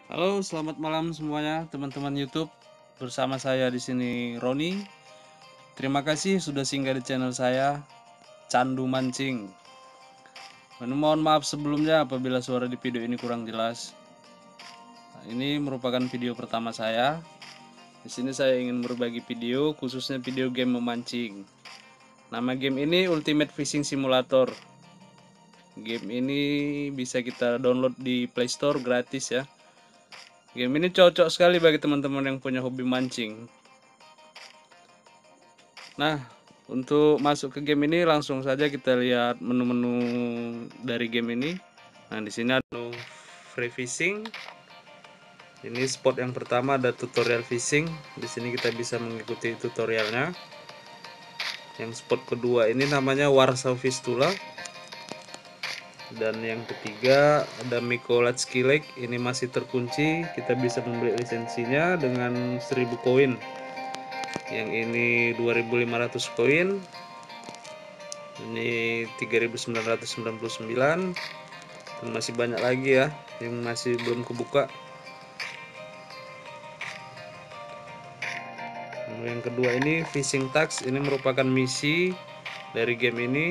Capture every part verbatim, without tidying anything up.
Halo, selamat malam semuanya teman-teman YouTube. Bersama saya di sini Roni. Terima kasih sudah singgah di channel saya, Candu Mancing. Mohon maaf sebelumnya apabila suara di video ini kurang jelas. Nah, ini merupakan video pertama saya. Di sini saya ingin berbagi video, khususnya video game memancing. Nama game ini Ultimate Fishing Simulator. Game ini bisa kita download di Play Store gratis ya. Game ini cocok sekali bagi teman-teman yang punya hobi mancing. Nah, untuk masuk ke game ini langsung saja kita lihat menu-menu dari game ini. Nah, di sini ada menu free fishing. Ini spot yang pertama ada tutorial fishing. Di sini kita bisa mengikuti tutorialnya. Yang spot kedua ini namanya Warsaw Fistula. Dan yang ketiga ada Miko Latski Lake. Ini masih terkunci. Kita bisa membeli lisensinya dengan seribu koin. Yang ini dua ribu lima ratus koin. Ini tiga ribu sembilan ratus sembilan puluh sembilan. Dan masih banyak lagi ya yang masih belum kebuka. Yang kedua ini fishing task. Ini merupakan misi dari game ini.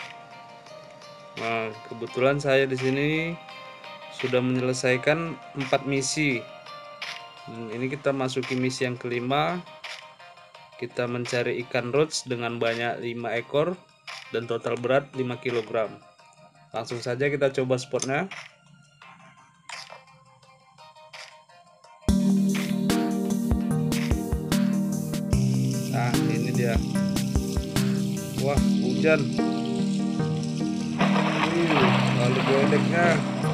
Nah, kebetulan saya di sini sudah menyelesaikan empat misi. Ini kita masuki misi yang kelima. Kita mencari ikan roach dengan banyak lima ekor dan total berat lima kilogram. Langsung saja kita coba spotnya. Nah, ini dia. Wah, hujan. Uh, lalu goledeknya.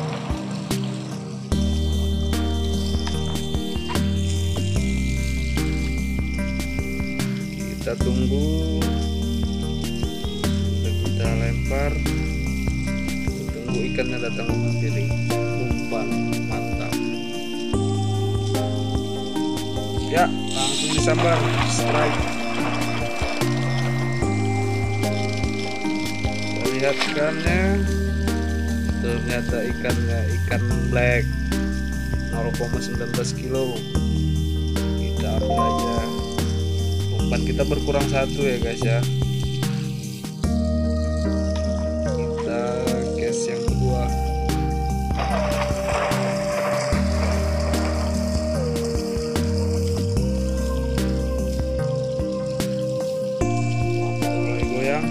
Kita tunggu. Sudah kita lempar. Tunggu ikannya datang sendiri. Umpan mantap. Ya, langsung disambar. Strike. Kita lihat ikannya. Ternyata ikannya ikan black nol koma sembilan belas kilo. Kita ambil aja. Umpan kita berkurang satu ya guys ya. Kita case yang kedua. Mulai goyang.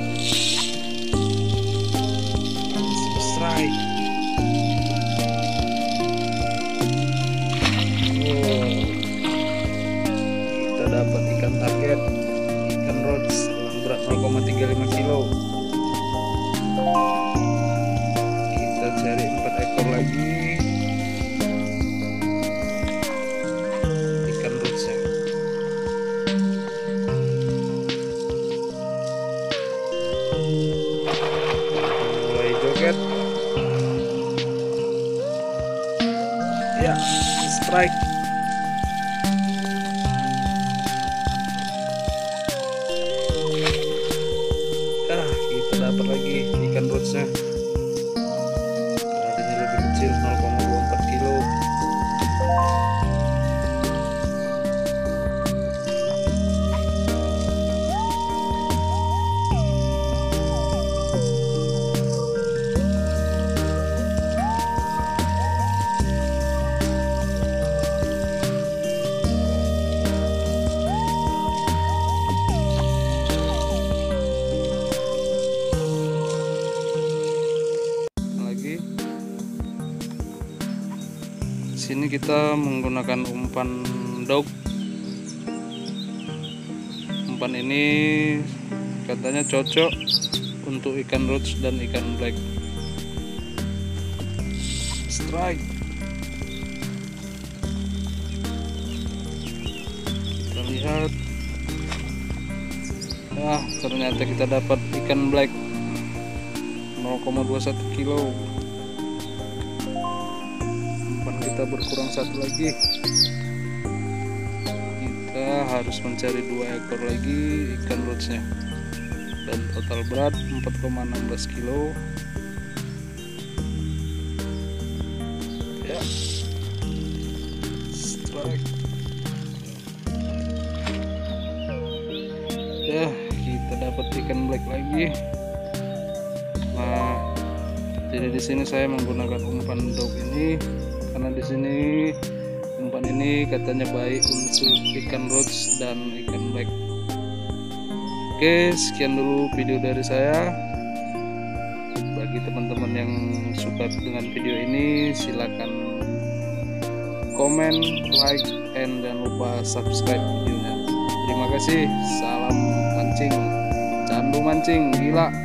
Strike. Wow. Kita dapat ikan target, ikan roach dengan berat nol koma tiga lima kilo. Kita cari empat ekor lagi ikan roachnya. Mulai joget. Ya, strike. Ah, kita dapat lagi ikan roachnya. Tadinya lebih kecil nol koma dua empat kilo. Lagi sini kita menggunakan umpan dog. Umpan ini katanya cocok untuk ikan roach dan ikan black. Strike. Kita lihat. Ah, ternyata kita dapat ikan black nol koma dua satu kilo. Umpan kita berkurang satu lagi. Kita harus mencari dua ekor lagi ikan roachnya. Dan total berat empat koma satu enam kilo. Ya, tarik. Ya, kita dapat ikan black lagi. Nah, jadi di sini saya menggunakan umpan dog ini karena di sini umpan ini katanya baik untuk ikan roach dan ikan black. Oke, sekian dulu video dari saya. Bagi teman-teman yang suka dengan video ini, silakan komen, like, and jangan lupa subscribe videonya. Terima kasih. Salam mancing, candu mancing gila.